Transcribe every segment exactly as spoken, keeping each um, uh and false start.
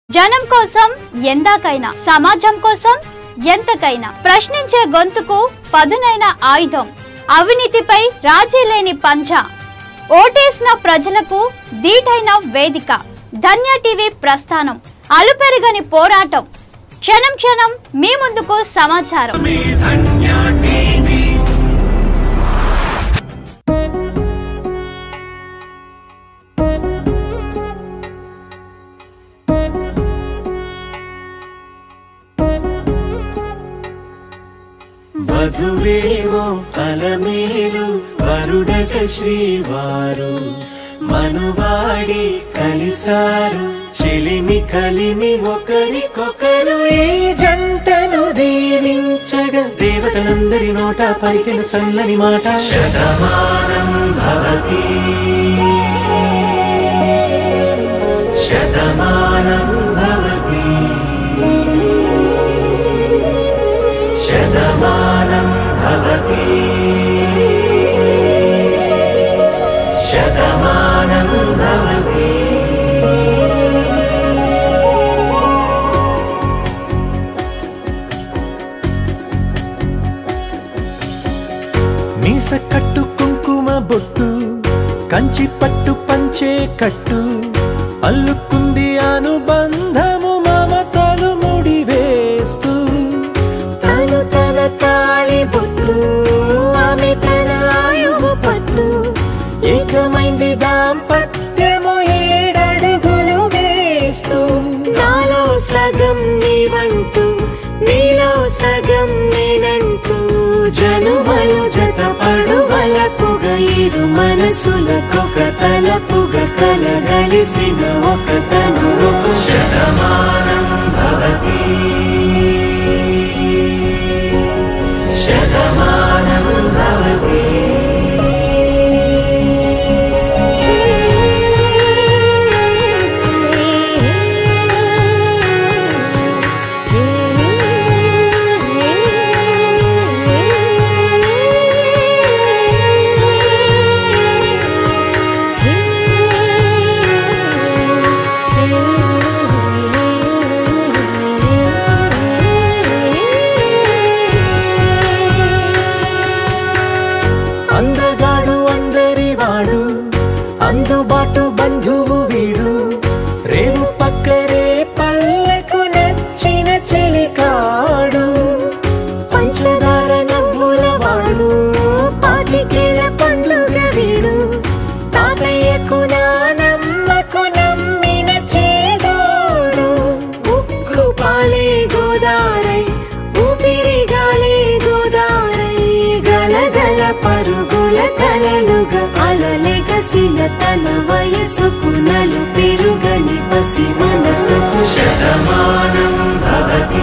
జనం కోసం ఎందాకైనా, సమాజం కోసం ఎంతకైనా ప్రశ్నించే గొంతుకు పదునైన ఆయుధం, అవినీతిపై రాజీ లేని పంజా, ఓటేసిన ప్రజలకు దీటైన వేదిక. ధన్య టీవీ ప్రస్థానం, అలుపెరగని పోరాటం, క్షణం క్షణం మీ ముందుకు సమాచారం. వధువేవో అలమేలు వరుడట శ్రీవారు, మనువాడి కలిసారు చెలిమి కలిమి ఒకరికొకరు. ఈ జంటను దీవించగా దేవతలందరి నోట పలికిన చల్లని మాట. శతమానం భవతి శతమానం భవతి శతమానం భవతి శతమానం భవతి. మీస కట్టు కుంకుమ బొట్టు, కంచి పట్టు పంచే కట్టు, అల్లుకుంది అనుబంధము మమతలు ముడివేస్తూ. తను తన తాళి బొట్టు, ఆమె తన ఆయువు పట్టు, ఏకమైంది దాంపత్యము ఏడడుగులు వేస్తూ. నాలో సగం నీవంటూ, నీలో సగం నేనంటూ, జనుమలు జత పడువలపుగ ఇరు మనసులకొక తలపుగ కలగలిసిన ఒక తను. శతమానం భవతి శతమానం భవతి. అందగాడు అందరివాడు, అందుబాటు బంధువు వీడు, రేవు పక్కరే పల్లెకు నచ్చిన చెలికాడు. పంచదార నవ్వుల వాడు, పాతికేల పండుగ వీడు, తాతయ్యకు నానమ్మకు నమ్మిన చేదోడు. ఉక్కు పాలే గోదారై, ఊపిరి గాలే గోదారై, గలగల పరుగుల కలలుగా అలలెగసిన తన వయసుకు నలు పెరుగని పసి మనసుకు. శతమానం భవతి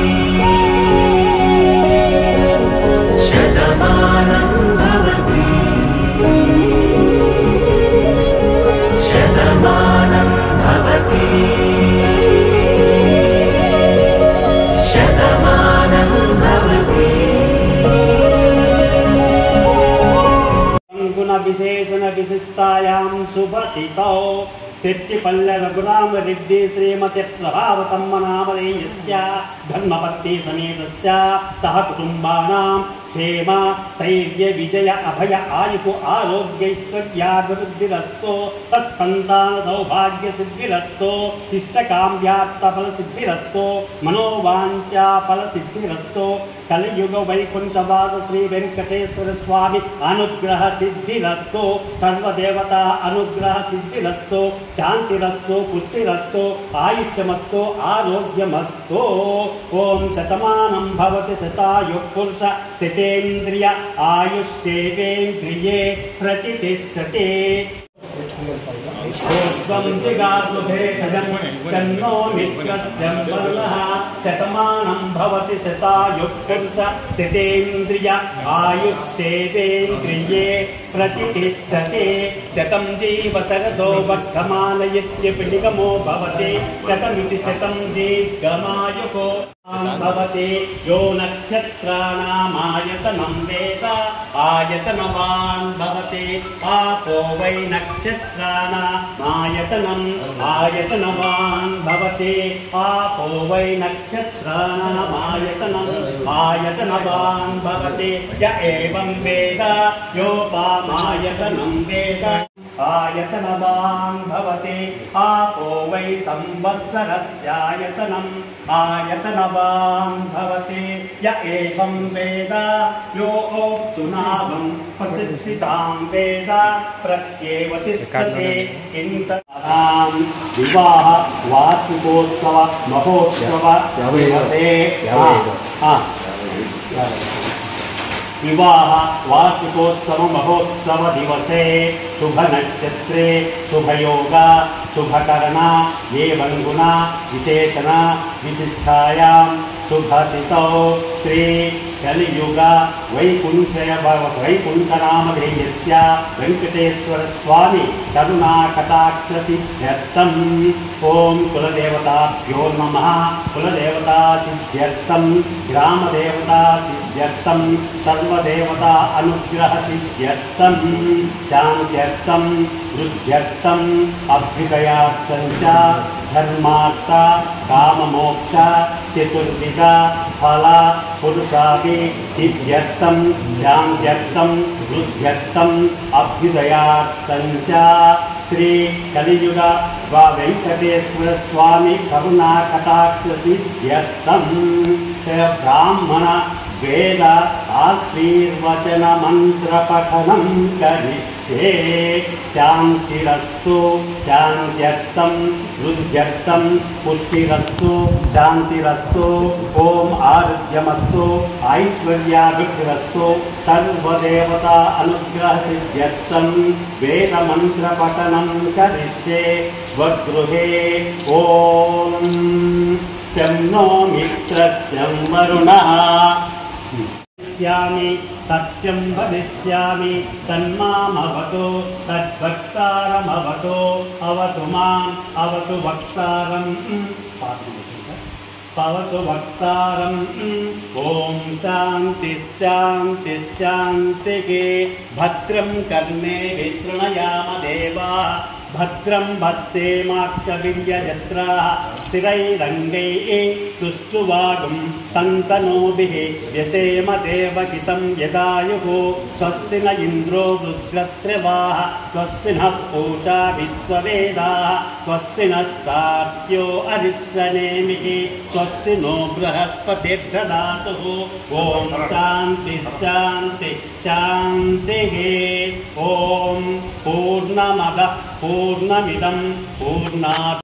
శతమానం భవతి శతమానం భవతి శతమానం భవతి. विशेषण विशिष्टायां शुभतिथौ सिद्धिपल्ल रघुराम रेड्डी श्रीमती प्रभावतम्म नामधेयस्य धर्मपत्नी समेतस्य सह कुटुम्बानां क्षेम स्थैर्य विजय अभय आयुः आरोग्यैश्वर्याभिवृद्धिरस्तु, तत्सन्तान सौभाग्य सिद्धिरस्तु, इष्टकाम्यार्थफल सिद्धिरस्तु, मनोवाञ्छा फल सिद्धिरस्तु. कलियुग वैकुंठवास श्री वेंकटेश्वर स्वामी अनुग्रह सिद्धिरस्तु, सर्वदेवता अनुग्रह सिद्धिरस्तु, शांतिरस्तु, पुष्टिरस्तु, आयुष्यमस्तु, आरोग्यमस्तु. ओम शतमानं भवति शतायुः पुरुष शतेन्द्रिय आयुष्येवेन्द्रिये प्रतिष्ठते. तन्नो मित्रस्य बलः शतमानं भवति शतायुः पुरुष शतेन्द्रिय आयुष्येवेन्द्रिये प्रतिष्ठते. शतं जीव शरदो वर्धमानयत्यपि भवति, शतमिति शतं दीर्घमायुः भवति. यो नक्षत्राणामायतनं वेद आयतनवान् भवति. आपो वै नक्षत्र नक्षत्राणामायतनम् आयतनवान् भवति आपो वै नक्षत्राणामायतनम् आयतनवान् भवति य एवं वेद योपामायतनं वेद आयतनवान् भवति आपो वै संवत्सरस्यायतनम् आयतनवान् भवति य एवं वेद यो सुनामं प्रतिष्ठितां वेद प्रत्येव तिष्ठति इंतरां विवाह वार्षिकोत्सव महोत्सव दिवसे विवाह वार्षिकोत्सव महोत्सव दिवसे शुभ नक्षत्रे शुभयोग शुभकरण एवं गुण विशेषण विशिष्टायां शुभतिथौ श्री कलियुग वैकुंठय वैकुंठनामधेयस्य वेंकटेश्वर स्वामी करुणाकटाक्ष सिद्ध्यर्थम ओम कुलदेवताभ्यो नमः कुलदेवता सिद्ध्यर्थम ग्रामदेवता सिद्ध्यर्थम सर्वदेवता अनुग्रह सिद्ध्यर्थम शांत्यर्थम वृद्ध्यर्थम अभ्युदयार्थं च धर्मार्थ काममोक्ष चतुर्विध फल पुरुषादि सिद्ध्यर्थं शांत्यर्थं वृद्ध्यर्थम अभ्युदयार्थं च श्री कलियुग वेंकटेश्वर स्वामी करुणाकटाक्ष सिद्ध्यर्थम ब्राह्मण वेद आशीर्वचन मंत्र पठनं करिष्ये शांतिरस्तु शांत्यर्थं वृद्ध्यर्थं पुष्टिरस्तु शांतिरस्तु ओम आरोग्यमस्तु ऐश्वर्याभिवृद्धिरस्तु सर्वदेवता अनुग्रह सिद्ध्यर्थं वेद मंत्र पठनं करिष्ये स्वगृहे ओम शं नो मित्रं वरुणः सत्यं वदिष्यामि तन्मामवतु तद्वक्तारमवतु अवतु माम् अवतु वक्तारम् पवतु वक्तारम् ॐ शान्तिश्शान्तिश्शान्तिः भद्रं कर्णे विशृणयाम देवाः भद्रं भस्तेमाक्षवीर्यजत्राः स्थिरैरङ्गैः तुष्टुवागुं सन्तनोभिः व्यसेम देवहितं यदायुः स्वस्ति न इन्द्रो रुद्रस्रवाः स्वस्ति नः पूषा विश्ववेदाः स्वस्ति नस्तार्क्ष्यो अरिष्टनेमिः स्वस्ति नो बृहस्पतिर्दधातु ॐ शान्तिश्शान्तिः शान्तिः ॐ पूर्णमदः पूर्णमिदं पूर्णात्